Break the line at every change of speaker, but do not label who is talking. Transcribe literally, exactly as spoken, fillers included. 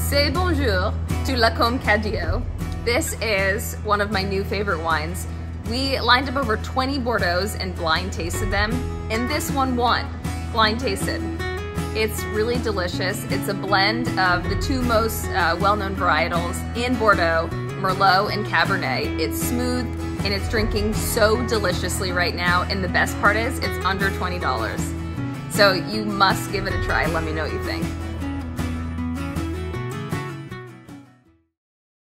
C'est bonjour to Lacombe Cadiot. This is one of my new favorite wines. We lined up over twenty Bordeaux and blind tasted them, and this one won, blind tasted. It's really delicious. It's a blend of the two most uh, well-known varietals in Bordeaux, Merlot and Cabernet. It's smooth and it's drinking so deliciously right now, and the best part is it's under twenty dollars. So you must give it a try. Let me know what you think.